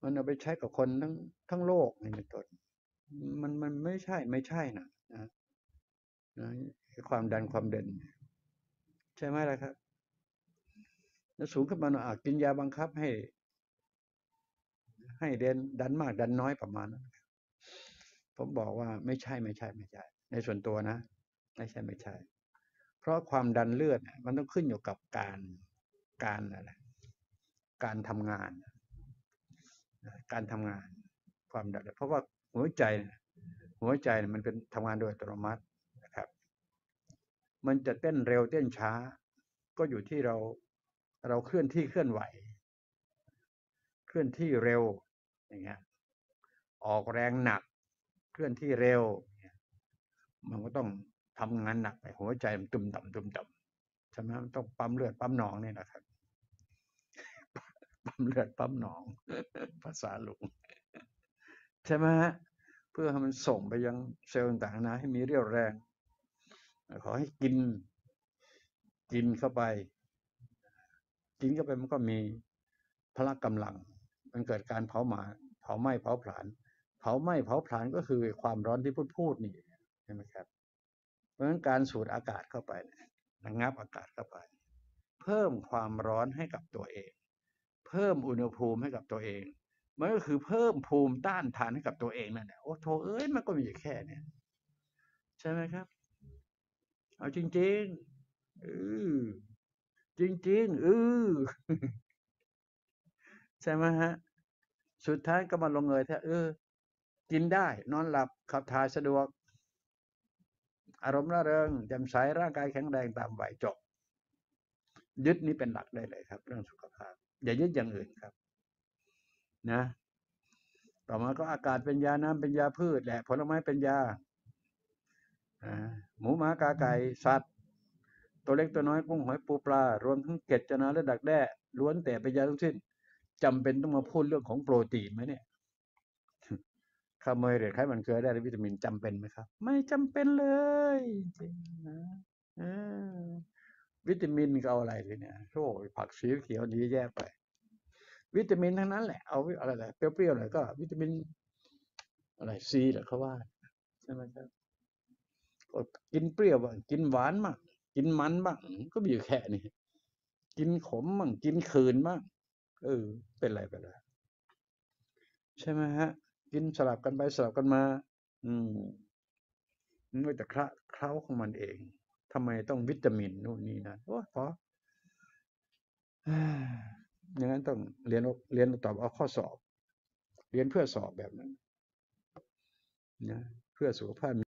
มันเอาไปใช้กับคนทั้งโลกนี่เป็นต้นมันไม่ใช่นะความดันความเด่นใช่ไหมล่ะครับแล้วสูงขึ้นมาหน่อยกินยาบังคับให้ดันมากดันน้อยประมาณนั้นผมบอกว่าไม่ใช่ในส่วนตัวนะไม่ใช่ เพราะความดันเลือดมันต้องขึ้นอยู่กับการอะไรการทำงานความดันเพราะว่าหัวใจมันเป็นทำงานโดยอัตโนมัตินะครับมันจะเต้นเร็วเต้นช้าก็อยู่ที่เราเคลื่อนที่เคลื่อนไหวเคลื่อนที่เร็วอย่างเงี้ยออกแรงหนักเคลื่อนที่เร็วมันก็ต้องทำงานหนักไปหัวใจมันตุ่มต่ำใช่ไหมมันต้องปั๊มเลือดปั๊มหนองนี่นะครับปั๊มเลือดปั๊มหนองภาษาลุงใช่ไหมฮะเพื่อให้มันส่งไปยังเซลล์ต่างๆนะให้มีเรี่ยวแรงขอให้กินเข้าไปมันก็มีพละกำลังมันเกิดการเผาไหม้เผาผลาญก็คือความร้อนที่พูดนี่ใช่ไหมครับเพราะฉะนั้นการสูดอากาศเข้าไประงับอากาศเข้าไปเพิ่มความร้อนให้กับตัวเองเพิ่มอุณหภูมิให้กับตัวเองมันก็คือเพิ่มภูมิต้านทานให้กับตัวเองนั่นแหละโอ้โธเอ้ยมันก็มีแค่นี้ใช่ไหมครับเอาจริงๆจริงๆใช่ไหมฮะสุดท้ายก็มาลงเอยแท้กินได้นอนหลับขับถ่ายสะดวกอารมณ์ร่าเริงแจ่มใสร่างกายแข็งแรงตามวัยจบยึดนี้เป็นหลักได้เลยครับเรื่องสุขภาพอย่ายึดอย่างอื่นครับนะต่อมาก็อากาศเป็นยาน้ำเป็นยาพืชแหละผลไม้เป็นยาหมูหมากาไก่สัตว์ตัวเล็กตัวน้อยกุ้งหอยปูปลารวมทั้งเกล็ดจะนาและดักแด้ล้วนแต่เป็นยาทั้งสิ้นจำเป็นต้องมาพูดเรื่องของโปรตีนไหมเนี่ยคาร์โบไฮเดรตไขมันเกลือได้วิตามินจำเป็นไหมครับไม่จำเป็นเลยจริงนะวิตามินก็เอาอะไรเลยเนี่ยโอ้ยผักสีเขียวดีแย่ไปวิตามินทั้งนั้นแหละเอาอะไรเปรี้ยวๆหน่อยก็วิตามินอะไรซีเหรอเขาว่าใช่ไหมครับกินเปรี้ยวบ้างกินหวานบ้างกินมันบ้างก็มีอยู่แค่นี้กินขมบ้างกินขืนบ้างเป็นไรไปแล้วใช่ไหมฮะกินสลับกันไปสลับกันมามันก็จะเคล้าของมันเองทำไมต้องวิตามินนู่นนี่นั่นโอ้พออย่างนั้นต้องเรียนตอบเอาข้อสอบเรียนเพื่อสอบแบบนั้นนะเพื่อสุขภาพ